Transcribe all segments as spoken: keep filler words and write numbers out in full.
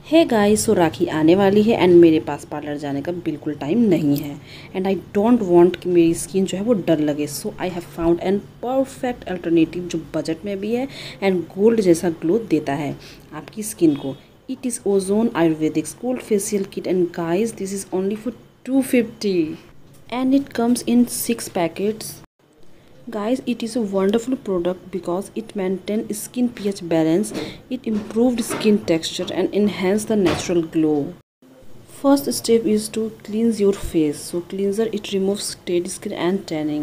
Hey guys, सो राखी आने वाली है एंड मेरे पास पार्लर जाने का बिल्कुल टाइम नहीं है एंड आई डोंट वांट कि मेरी स्किन जो है वो डल लगे। So I have found an perfect alternative जो बजट में भी है एंड गोल्ड जैसा ग्लो देता है आपकी स्किन को। It is Ozone Ayurvedic gold facial kit and guys this is only for two fifty and it comes in six packets. Guys, it is a wonderful product because it maintains skin pH balance, it improved skin texture and enhance the natural glow. First step is to cleanse your face. So cleanser, it removes dead skin and tanning.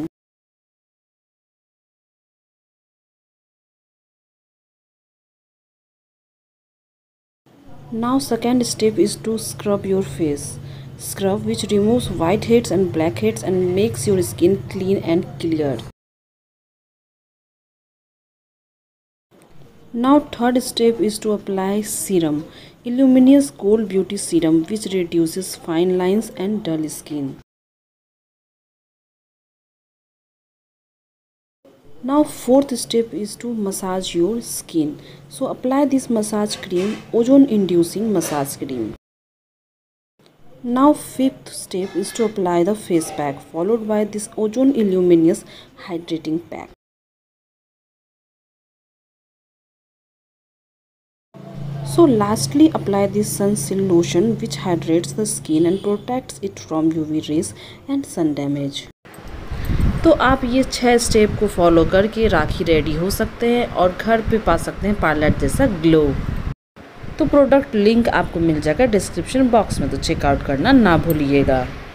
Now second step is to scrub your face. Scrub which removes whiteheads and blackheads and makes your skin clean and clear. Now third step is to apply serum, Illuminous Gold Beauty Serum which reduces fine lines and dull skin. Now fourth step is to massage your skin. So apply this massage cream, ozone inducing massage cream. Now fifth step is to apply the face pack followed by this ozone illuminous hydrating pack. So lastly apply this sunsilk lotion which hydrates the skin and protects it from U V rays and sun damage. तो आप ये छह step को follow करके राखी ready हो सकते हैं और घर पे पा सकते हैं पार्लर जैसा ग्लो। तो प्रोडक्ट लिंक आपको मिल जाएगा डिस्क्रिप्शन बॉक्स में, तो चेकआउट करना ना भूलिएगा।